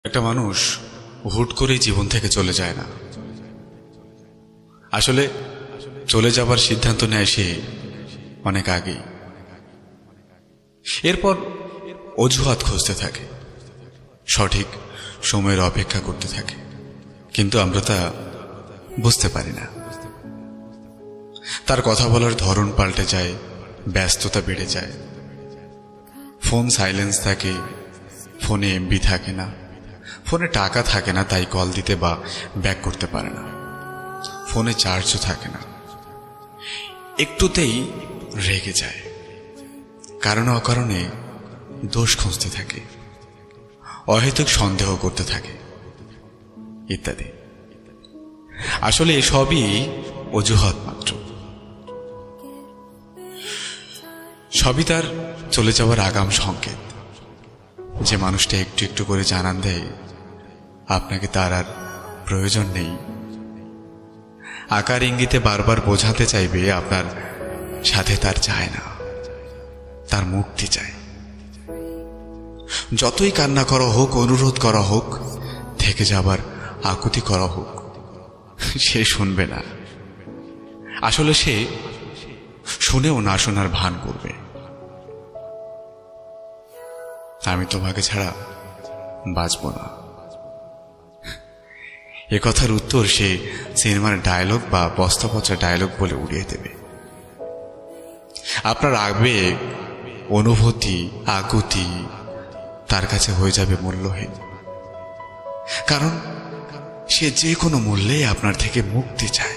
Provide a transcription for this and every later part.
একটা মানুষ হুট করেই জীবন থেকে চলে যায় না। আসলে চলে যাবার সিদ্ধান্ত নেয় সে অনেক আগেই। এরপর অজুহাত খুঁজতে থাকে, সঠিক সময়ের অপেক্ষা করতে থাকে, কিন্তু আমরা তা বুঝতে পারি না। তার কথা বলার ধরন পাল্টে যায়, ব্যস্ততা বেড়ে যায়, ফোন সাইলেন্স থাকে, ফোনে এমবি থাকে না, ফোনে টাকা থাকে না, তাই কল দিতে বা ব্যাক করতে পারে না, ফোনে চার্জও থাকে না, একটুতেই রেগে যায়, কারণে অকারণে দোষ খুঁজতে থাকে, অহেতুক সন্দেহ করতে থাকে ইত্যাদি। আসলে এসবই অজুহাত মাত্র। সবই তার চলে যাওয়ার আগাম সংকেত, যে মানুষটা একটু একটু করে জানান দেয় আপনাকে তার আর প্রয়োজন নেই। আকার ইঙ্গিতে বারবার বোঝাতে চাইবে আপনার সাথে তার চায় না, তার মুক্তি চায়। যতই কান্না করা হোক, অনুরোধ করা হোক, থেকে যাবার আকুতি করা হোক, সে শুনবে না। আসলে সে শুনেও না শোনার ভান করবে। আমি তোমাকে ছাড়া বাঁচব না, এ কথার উত্তর সে সিনেমার ডায়লগ বা বস্তা পচা ডায়লগ বলে উড়িয়ে দেবে। আপনার আবেগ, অনুভূতি, আকুতি তার কাছে হয়ে যাবে মূল্যহীন, কারণ সে যে কোনো মূল্যে আপনার থেকে মুক্তি চায়।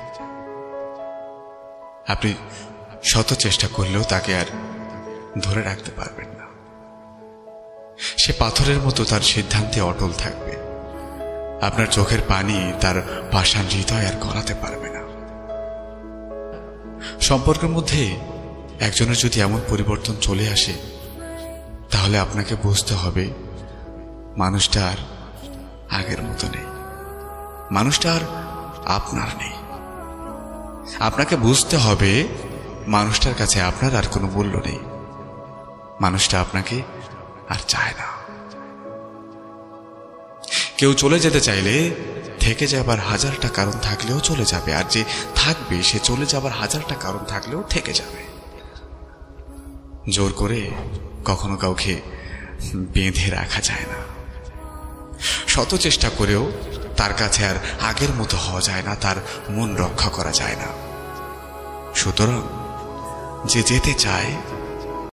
আপনি শত চেষ্টা করলেও তাকে আর ধরে রাখতে পারবেন না। সে পাথরের মতো তার সিদ্ধান্তে অটল থাকবে। আপনার চোখের পানি তার পাষাণ হৃদয় আর গলাতে পারবে না। সম্পর্কের মধ্যে একজনের যদি এমন পরিবর্তন চলে আসে, তাহলে আপনাকে বুঝতে হবে মানুষটা আর আগের মতো নেই, মানুষটা আর আপনার নেই। আপনাকে বুঝতে হবে মানুষটার কাছে আপনার আর কোনো মূল্য নেই, মানুষটা আপনাকে আর চায় না। কেউ চলে যেতে চাইলে থেকে যাবার হাজারটা কারণ থাকলেও চলে যাবে, আর যে থাকবে সে চলে যাবার হাজারটা কারণ থাকলেও থেকে যাবে। জোর করে কখনো কাউকে বেঁধে রাখা যায় না। শত চেষ্টা করেও তার কাছে আর আগের মতো হওয়া যায় না, তার মন রক্ষা করা যায় না। সুতরাং যে যেতে চায়